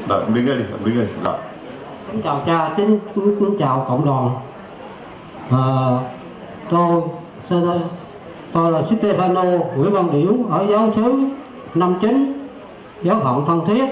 Đứng đây đi, đứng đây. Rồi. Kính chào cha, kính chào cộng đoàn. Tôi là Stefano Nguyễn Văn Điểu ở giáo xứ 59, giáo phận Thân Thiết.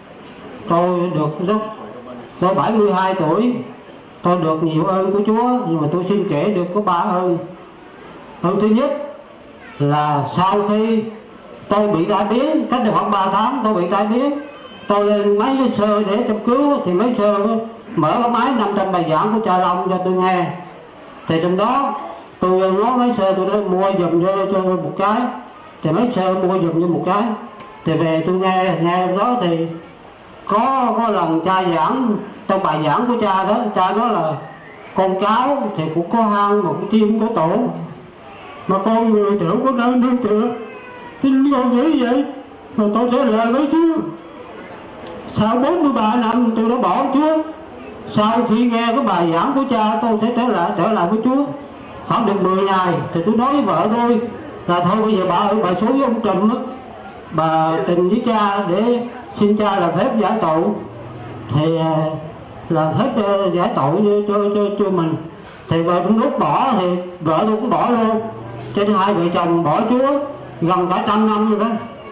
Tôi 72 tuổi. Tôi được nhiều ơn của Chúa, nhưng mà tôi xin kể được có 3 ơn. Ơn thứ nhất là sau khi tôi bị tai biến, cách đây khoảng 3 tháng tôi bị tai biến, tôi lên máy sơ để châm cứu, thì máy sơ mở cái máy 500 bài giảng của cha Long cho tôi nghe. Thì trong đó tôi nói máy sơ tôi đã mua giùm cho một cái, thì máy sơ mua giùm cho một cái, thì về tôi nghe đó thì có lần cha giảng trong bài giảng của cha đó, cha nói là con cháu thì cũng có hang một cái chim của tổ, mà con người tưởng có nơi nương tựa. Thì con nghĩ vậy mà tôi sẽ lời với Chúa. Sau 43 năm tôi đã bỏ Chúa. Sau khi nghe cái bài giảng của cha, tôi sẽ trở lại với Chúa. Khoảng được 10 ngày thì tôi nói với vợ tôi là thôi bây giờ bà xuống với ông Trùm á, bà trình với cha để xin cha làm phép giải tội, thì làm phép giải tội cho mình. Thì vợ cũng lúc bỏ thì vợ tôi cũng bỏ luôn, cho nên hai vợ chồng bỏ Chúa gần cả 100 năm rồi đó.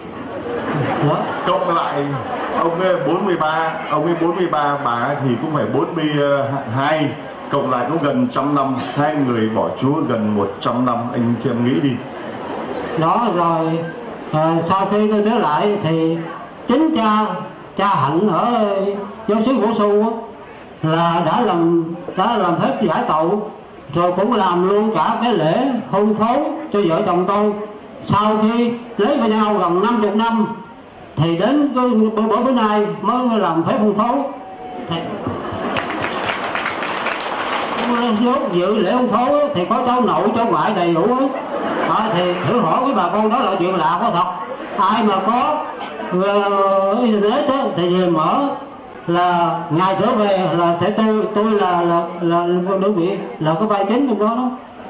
Cộng lại ông ấy 43, bà thì cũng phải 42, cộng lại cũng gần 100 năm, hai người bỏ Chúa gần 100 năm, anh chị em nghĩ đi. Đó rồi sau khi tôi trở lại thì chính cha Hạnh ở giáo xứ Vũ Xu là đã làm phép giải tội, rồi cũng làm luôn cả cái lễ hôn phối cho vợ chồng tôi. Sau khi lấy với nhau gần 50 năm thì đến bữa nay mới làm phép hôn phối. Dự lễ hôn phối thì có cháu nội cháu ngoại đầy đủ ấy. Thì thử hỏi với bà con đó là chuyện lạ có thật. Ai mà có internet đó, thì về mở là ngày trở về là sẽ tôi là đơn vị là cái vai chính trong đó.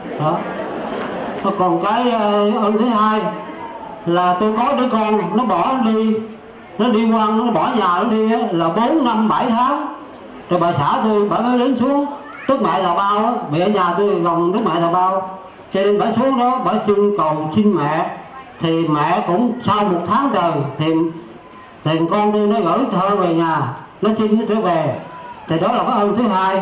Còn cái ơn thứ hai là tôi có đứa con nó bỏ đi, nó đi quăng, nó bỏ nhà nó đi là 4 năm 7 tháng, rồi bà xã tôi bà mới đến xuống Tức Mẹ Là Bao á, mẹ nhà tôi gần Tức Mẹ Là Bao, cho nên bà xuống đó bà xin mẹ, thì mẹ cũng sau 1 tháng trời thì con tôi nó gửi thơ về nhà, nó xin nó trở về, thì đó là cái ơn thứ hai.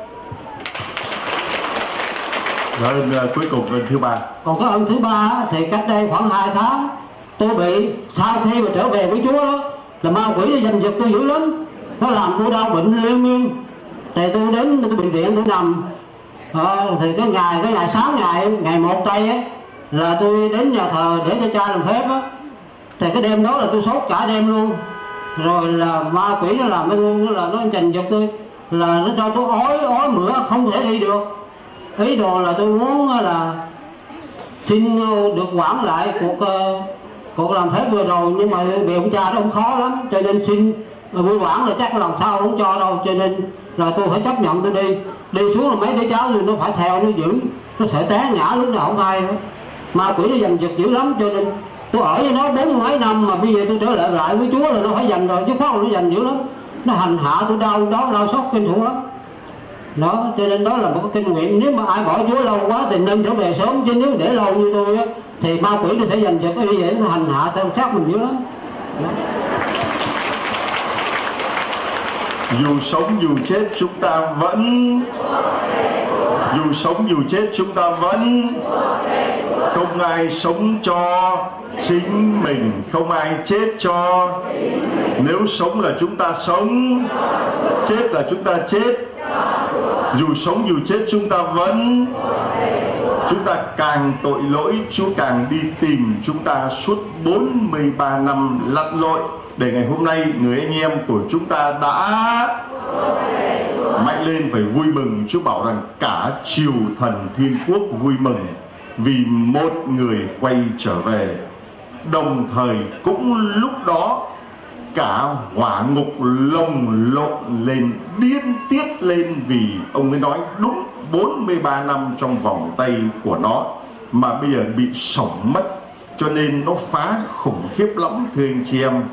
Rồi cuối cùng ơn thứ ba. Còn cái ơn thứ ba thì cách đây khoảng 2 tháng tôi bị, sau khi mà trở về với Chúa đó, là ma quỷ nó giành giật tôi dữ lắm, nó làm tôi đau bệnh liên miên. Thì tôi đến cái bệnh viện tôi nằm, thì cái ngày sáng ngày 1 tây ấy, là tôi đến nhà thờ để cho cha làm phép á. Thì cái đêm đó là tôi sốt cả đêm luôn, rồi là ma quỷ nó làm nó giành giật tôi, là nó cho tôi ói mửa không thể đi được. Ý đồ là tôi muốn là xin được quản lại cuộc làm phép vừa rồi, nhưng mà bị ông cha đó ông khó lắm, cho nên xin buổi quản là chắc lần sau không cho đâu, cho nên là tôi phải chấp nhận tôi đi xuống là mấy đứa cháu nó phải theo nó giữ, nó sợ té ngã lúc nào không ai nữa. Ma quỷ nó giành giật dữ lắm, cho nên tôi ở với nó 40 mấy năm mà bây giờ tôi trở lại với Chúa là nó phải giành rồi, chứ khó là nó giành dữ lắm, nó hành hạ tôi đau xót kinh khủng lắm. Đó, cho nên đó là một cái kinh nghiệm, nếu mà ai bỏ Chúa lâu quá thì nên trở về sớm, chứ nếu để lâu như tôi á thì ma quỷ nó sẽ giành giật y vậy, nó hành hạ theo sát mình dữ lắm. Đó. Dù sống dù chết chúng ta vẫn, dù sống dù chết chúng ta vẫn, không ai sống cho chính mình, không ai chết cho. Nếu sống là chúng ta sống, chết là chúng ta chết. Dù sống dù chết chúng ta vẫn. Chúng ta càng tội lỗi, Chúa càng đi tìm chúng ta suốt 43 năm lặn lội, để ngày hôm nay người anh em của chúng ta đã mạnh lên phải vui mừng. Chúa bảo rằng cả triều thần thiên quốc vui mừng vì một người quay trở về. Đồng thời cũng lúc đó cả hỏa ngục lồng lộn lên, điên tiết lên, vì ông ấy nói đúng 43 năm trong vòng tay của nó mà bây giờ bị sổng mất, cho nên nó phá khủng khiếp lắm thưa anh chị em.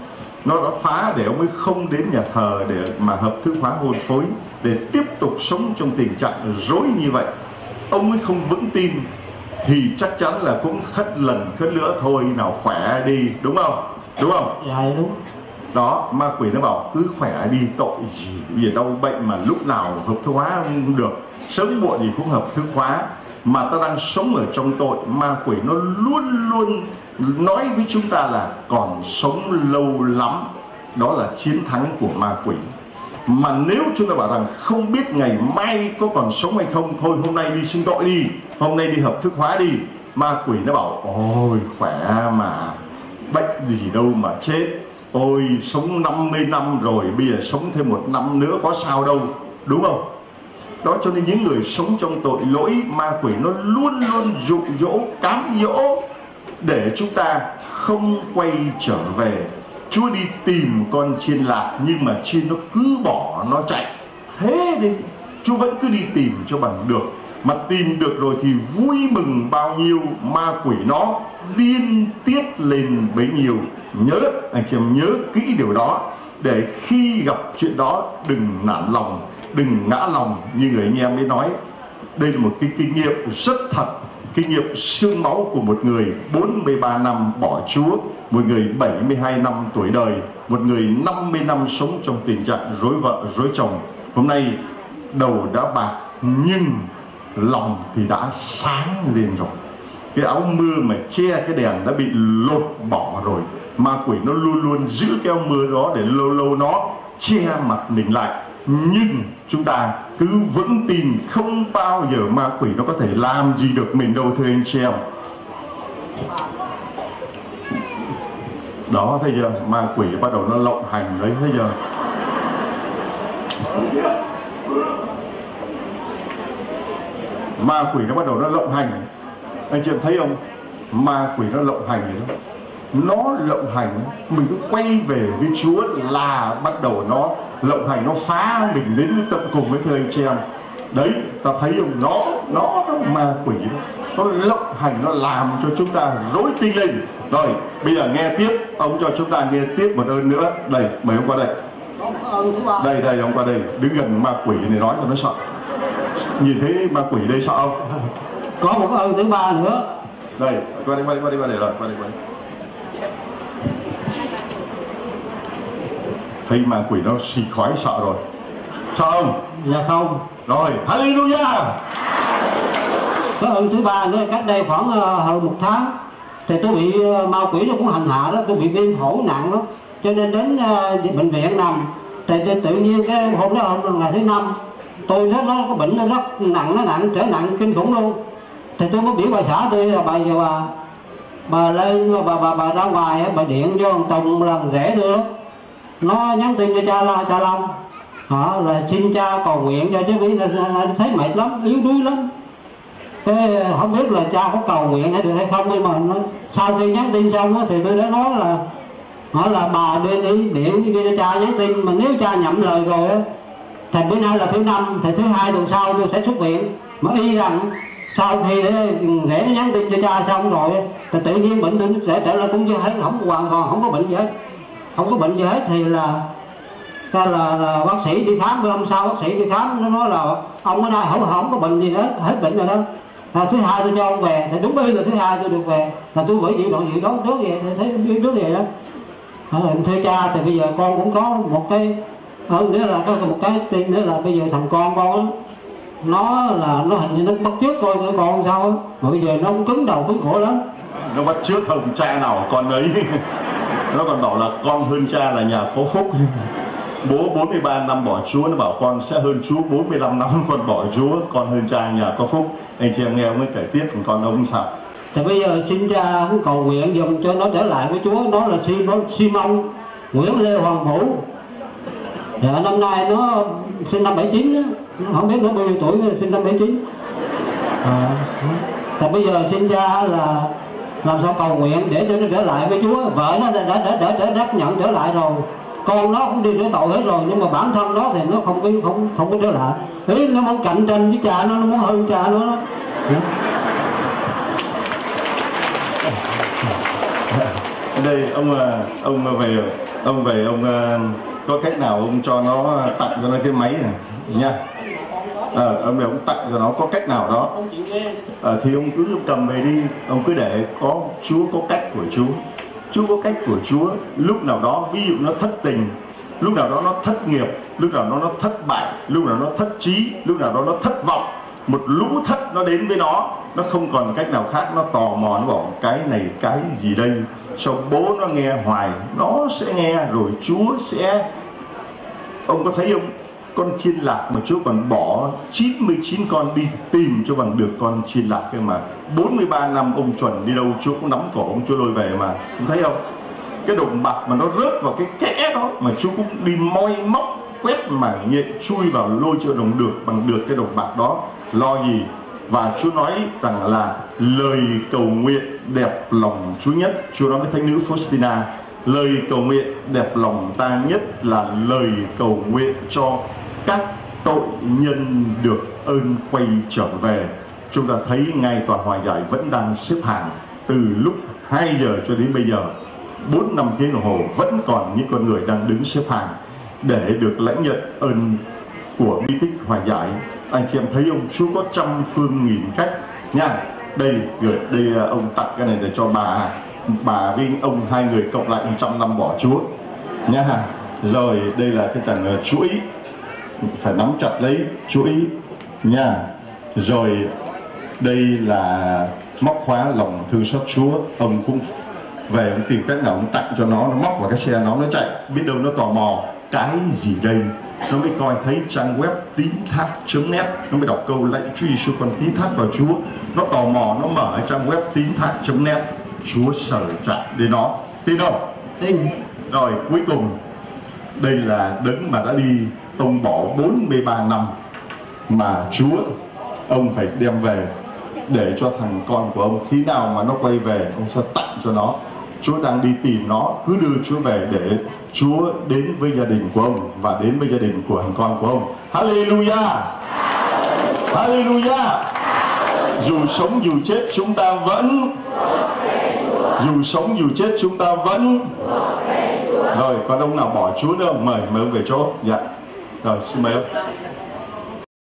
nó đã phá để ông ấy không đến nhà thờ để mà hợp thức hóa hôn phối, để tiếp tục sống trong tình trạng rối như vậy. Ông ấy không vững tin thì chắc chắn là cũng khất lần khất nữa thôi, nào khỏe đi, đúng không? Đúng không? Dạ đúng. Đó, ma quỷ nó bảo cứ khỏe đi, tội gì đau bệnh mà lúc nào hợp thức hóa không được, sớm muộn gì cũng hợp thức hóa. Mà ta đang sống ở trong tội, ma quỷ nó luôn luôn nói với chúng ta là còn sống lâu lắm. Đó là chiến thắng của ma quỷ. Mà nếu chúng ta bảo rằng không biết ngày mai có còn sống hay không, thôi hôm nay đi xưng tội đi, hôm nay đi hợp thức hóa đi, ma quỷ nó bảo ôi khỏe mà, bệnh gì đâu mà chết, ôi sống 50 năm rồi, bây giờ sống thêm 1 năm nữa có sao đâu, đúng không? Đó, cho nên những người sống trong tội lỗi, ma quỷ nó luôn luôn dụ dỗ, cám dỗ để chúng ta không quay trở về. Chúa đi tìm con chiên lạc nhưng mà chiên nó cứ bỏ nó chạy. Thế đi, Chúa vẫn cứ đi tìm cho bằng được. Mà tìm được rồi thì vui mừng bao nhiêu, ma quỷ nó điên tiết lên bấy nhiêu. Nhớ, anh chị em nhớ kỹ điều đó, để khi gặp chuyện đó đừng nản lòng, đừng ngã lòng. Như người anh em ấy nói, đây là một cái kinh nghiệm rất thật, kinh nghiệm xương máu của một người 43 năm bỏ Chúa, một người 72 năm tuổi đời, một người 50 năm sống trong tình trạng rối vợ rối chồng. Hôm nay đầu đã bạc nhưng lòng thì đã sáng lên rồi. Cái áo mưa mà che cái đèn đã bị lột bỏ rồi. Ma quỷ nó luôn luôn giữ cái áo mưa đó để lâu lâu nó che mặt mình lại. Nhưng chúng ta cứ vững tin, không bao giờ ma quỷ nó có thể làm gì được mình đâu, thưa anh chị em. Đó, thấy chưa? Ma quỷ bắt đầu nó lộng hành đấy, thấy chưa? Ma quỷ nó bắt đầu nó lộng hành. Anh chị em thấy không? Ma quỷ nó lộng hành vậy đó. Nó lộng hành, mình cứ quay về với Chúa là bắt đầu nó lộng hành, nó phá mình đến tận cùng với, thưa anh chị em. Đấy, ta thấy không? Nó ma quỷ nó lộng hành, nó làm cho chúng ta rối tinh lên. Rồi, bây giờ nghe tiếp, ông cho chúng ta nghe tiếp một ơn nữa. Đây, mời ông qua đây. Đây, ông qua đây, đứng gần ma quỷ này nói cho nó sợ. Nhìn thấy ma quỷ đây sợ không? Có một ơn thứ ba nữa. Đây, qua đây rồi, qua đây. Thấy ma quỷ nó xì khói sợ rồi. Sợ không? Dạ không. Rồi, hallelujah. Có ơn thứ ba nữa, cách đây khoảng hơn 1 tháng thì tôi bị ma quỷ nó cũng hành hạ đó, tôi bị viêm phổi nặng đó, cho nên đến bệnh viện nằm. Thì tự nhiên cái hôm đó ngày thứ 5 tôi nó có bệnh nó rất nặng, nó trở nặng kinh khủng luôn. Thì tôi mới biểu bà xã tôi là bà lên bà ra ngoài, bà điện vô thằng Tùng là rể tôi đó, nó nhắn tin cho cha Long, họ là xin cha cầu nguyện cho chứ vì thấy mệt lắm, yếu đuối lắm. Thế không biết là cha có cầu nguyện hay được hay không, nhưng mà sau khi nhắn tin xong đó, thì tôi đã nói là họ là bà điện đi cho cha nhắn tin, mà nếu cha nhậm lời rồi á thì bữa nay là thứ 5 thì thứ 2 tuần sau tôi sẽ xuất viện. Mà y rằng sau khi để nó nhắn tin cho cha xong rồi thì tự nhiên bệnh tôi sẽ trở lại cũng như hết, không hoàn toàn không có bệnh gì hết, không có bệnh gì hết. Thì là bác sĩ đi khám, bữa hôm sau bác sĩ đi khám, nó nói là ông ở đây không có bệnh gì hết bệnh rồi đó. Thứ 2 tôi cho ông về, thì đúng bây là thứ 2 tôi được về, là tôi bởi dự đoán trước vậy, thì thấy trước vậy đó. Thưa cha, thì bây giờ con cũng có một cái hơn nữa, là có một cái tin nữa là bây giờ thằng con đó, nó hình như nó bắt chước coi nữa con sao á, mà bây giờ nó cũng cứng đầu cứng cổ lắm. Nó bắt chước không cha nào con ấy. Nó còn bảo là con hơn cha là nhà có phúc. Bố 43 năm bỏ Chúa, nó bảo con sẽ hơn Chúa 45 năm con bỏ Chúa, con hơn cha nhà có phúc. Anh chị em nghe ông ấy kể tiếp, còn con ông sao? Thì bây giờ xin cha cũng cầu nguyện dùm cho nó trở lại với Chúa. Nó là Simon Nguyễn Lê Hoàng Vũ. Thì năm nay nó sinh năm 79 đó. Không biết nó bao nhiêu tuổi, sinh năm 79. Thì bây giờ xin cha là làm sao cầu nguyện để cho nó trở lại với Chúa. Vợ nó đã nhận trở lại rồi, con nó cũng đi rửa tội hết rồi, nhưng mà bản thân nó thì nó không có trở lại. Ý nó muốn cạnh tranh với cha nó muốn hơn cha nó. Đây ông về ông có cách nào ông cho nó tặng cho nó cái máy này nha. Ông để ông tặng cho nó có cách nào đó. Thì ông cứ cầm về đi, ông cứ để có Chúa có cách của Chúa có cách của Chúa. Lúc nào đó ví dụ nó thất tình, lúc nào đó nó thất nghiệp, lúc nào đó nó thất bại, lúc nào nó thất trí, lúc nào đó nó thất vọng, một lũ thất nó đến với nó không còn cách nào khác, nó tò mò, nó bảo cái này cái gì đây, cho bố nó nghe hoài, nó sẽ nghe rồi Chúa sẽ. Ông có thấy không, con chiên lạc mà Chúa còn bỏ 99 con đi tìm cho bằng được con chiên lạc cơ mà. 43 năm ông chuẩn đi đâu Chúa cũng nắm cổ ông, Chúa lôi về mà. Ông thấy không, cái đồng bạc mà nó rớt vào cái kẽ đó mà Chúa cũng đi moi móc quét mà nhện chui vào lôi cho bằng được cái đồng bạc đó. Lo gì. Và Chúa nói rằng là lời cầu nguyện đẹp lòng Chúa nhất. Chúa nói với thánh nữ Faustina, lời cầu nguyện đẹp lòng ta nhất là lời cầu nguyện cho các tội nhân được ơn quay trở về. Chúng ta thấy ngay tòa hòa giải vẫn đang xếp hàng từ lúc 2 giờ cho đến bây giờ, 4-5 tiếng đồng hồ vẫn còn những con người đang đứng xếp hàng để được lãnh nhận ơn của bí tích hòa giải. Anh chị em thấy không, Chúa có trăm phương nghìn cách nha. Đây ông tặng cái này để cho bà với ông, 2 người cộng lại 100 năm bỏ Chúa nha. Rồi đây là cái chàng chuỗi, phải nắm chặt lấy chuỗi nha. Rồi đây là móc khóa lòng thương xót Chúa, ông cũng về ông tìm cách nào ông tặng cho nó móc vào cái xe nó chạy, biết đâu nó tò mò cái gì đây, nó mới coi thấy trang web tín thác.net, nó mới đọc câu lạy Chúa Giêsu con tín thác vào Chúa, nó tò mò nó mở trang web tín thác.net, Chúa sở chạy đến nó, tin không? Tin. Rồi cuối cùng đây là đấng mà đã đi tông bỏ 43 năm mà Chúa ông phải đem về để cho thằng con của ông khi nào mà nó quay về ông sẽ tặng cho nó. Chúa đang đi tìm nó, cứ đưa Chúa về để Chúa đến với gia đình của ông và đến với gia đình của thằng con của ông. Hallelujah, Hallelujah. Dù sống dù chết chúng ta vẫn, dù sống dù chết chúng ta vẫn. Rồi còn ông nào bỏ Chúa nữa không? Mời ông về chỗ. Dạ. Rồi xin mời ông.